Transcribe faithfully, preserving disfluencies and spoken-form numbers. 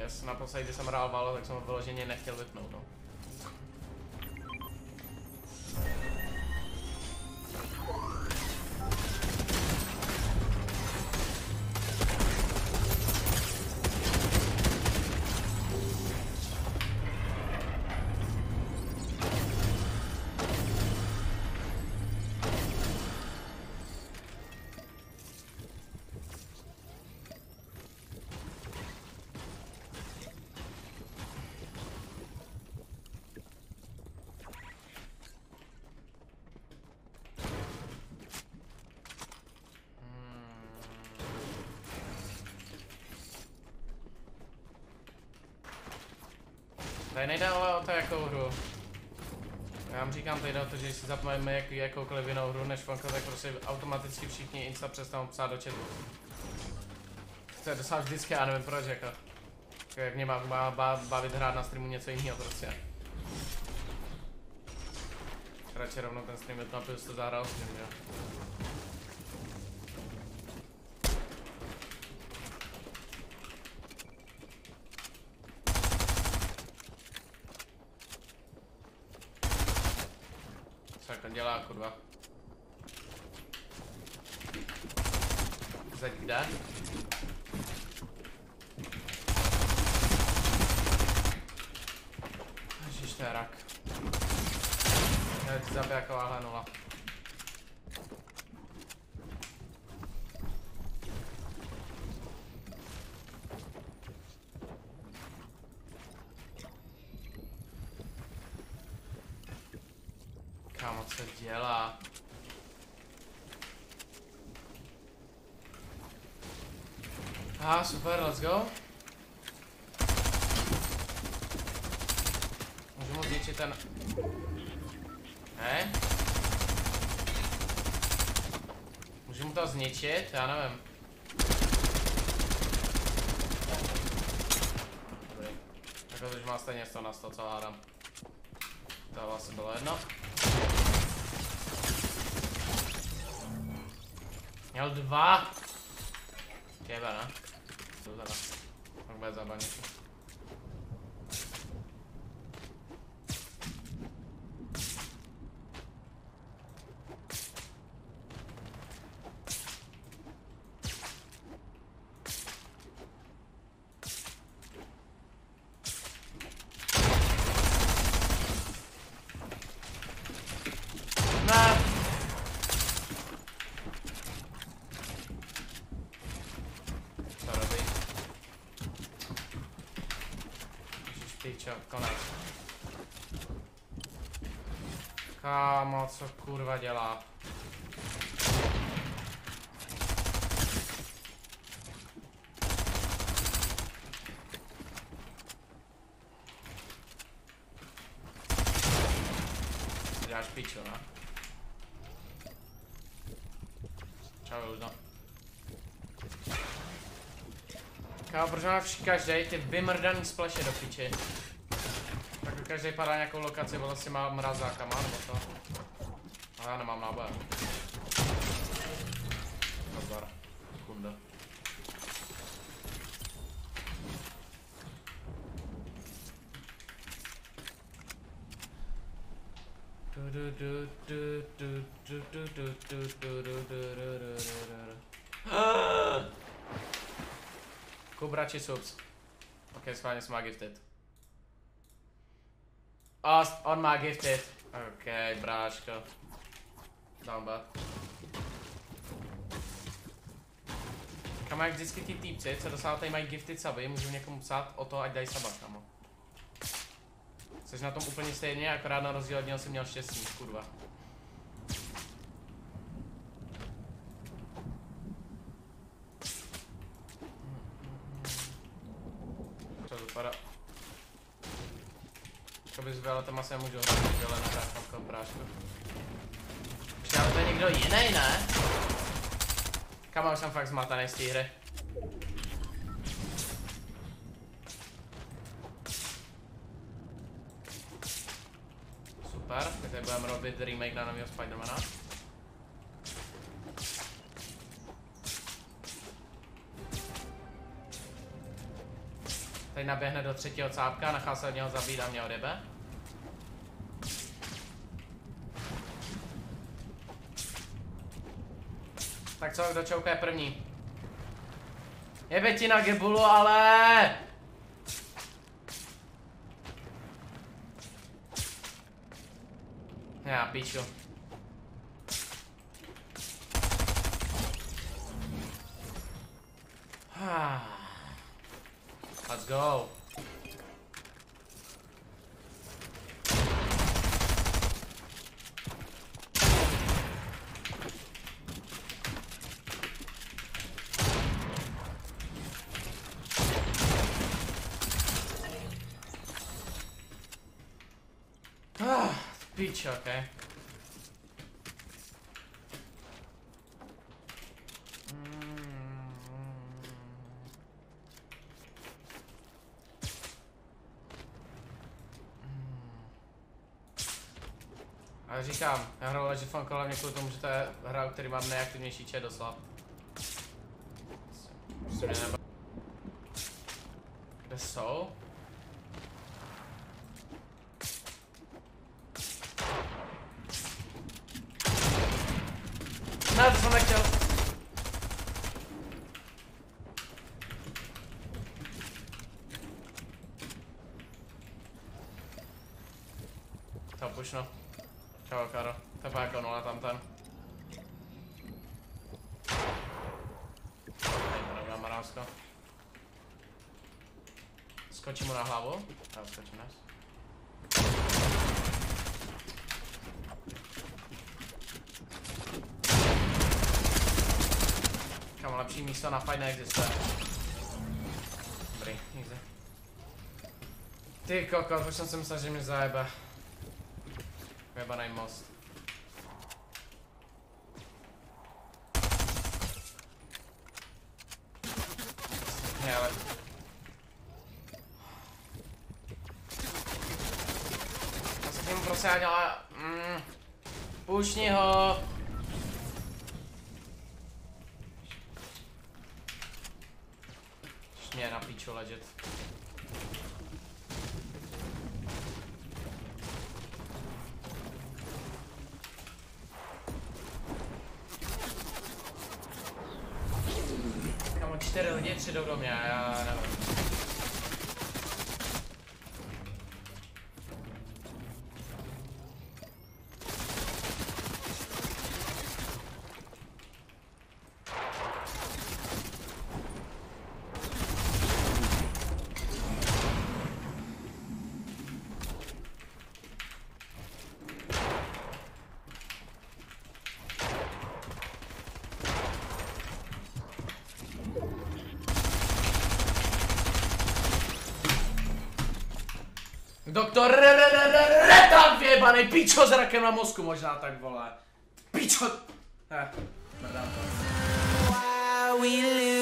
Yes, naposledy, když jsem hrál Valo, tak jsem ho vyloženě nechtěl vypnout, no. Tady nejde ale o to jakou hru. Já vám říkám, tady jde o to, že si zapneme jak, jakoukoliv jinou hru než Funko, tak prostě automaticky všichni insta přestanou psát do chatu. To je docela vždycky, já nevím proč, jako. Jak mě má bavit hrát na streamu něco jiného prostě. Radši rovnou ten stream vypnul, jsi to zahrál stream, jo. Co jako dělá, kurva? Zeď kde? Ježiš, to je rak. Já ti zabij jako váhle nula. Kámo, co dělá? Ah, super, let's go. Můžu mu zničit ten... Ne? Můžu mu to zničit? Já nevím. Dobrý. Tak to už má stejně sto na sto, co hádám. To vlastně bylo jedno. Měl dva. Jebe, ne? To teda. Tak bude zabanit. Konec. Kámo, co kurva dělá? Děláš piču, ne? Čau, Ludo. Kámo, proč máš každej ty vymrdaný splashe do piči? Tak každý padá nějakou lokaci, vlastně má mrazákama, nebo to. Ale já nemám náboje. Nazdar. Kunda. Kubra či subs? Ok, schválně jsem má gifted. Oh, on má gifted. Ok, bráško. Downbat. Kam jak vždycky ty týpci, co dosáhli tady mají gifted suby, můžu někomu psát o to, ať dají suba, kamo. Jsi na tom úplně stejně, akorát na rozdíl od něho jsem měl štěstí, kurva. Co to vypadá? Co bys byl, ale tam asi nemůžu hrát, dělat na hráčku, brášku. Ještě ale to je někdo jiný, ne? Kam už jsem fakt zmatený z té hry. Super, tak tady budeme robit remake na nového Spidermana. Teď naběhne do třetího cápka, nechá se od něho zabít a mě odjebe. Tak co, kdo čouká první? Jebe ti na gebulu, ale... Já píču. Let's go. Ah, píč, okay. Ale říkám, já hraju Legend of Honka hlavně kvůli tomu, že to je hra, který mám nejaktivnější chat doslova. Prostě mě neba... Kde jsou? Ne, to jsem nechtěl. To pušno. Čau, Karo. Tebe jako nula tam ten. Tady to nebude Marásko. Skočím mu na hlavu. Já skočím nes. Kam lepší místo na fight neexistuje. Dobrý, easy. Ty kokot, už jsem si myslel, že mě zajebe. Jebanej most. Ne, ale... Já se tím prostě dělá... Mm, pušni ho! Mě na píču ležet. Čtyři lidi, tři jdou do mě, já nevím. Doktor Retan vyjebanej, pičo s rakem na mozku možná tak, vole. Pičo. Eh, mrdám to.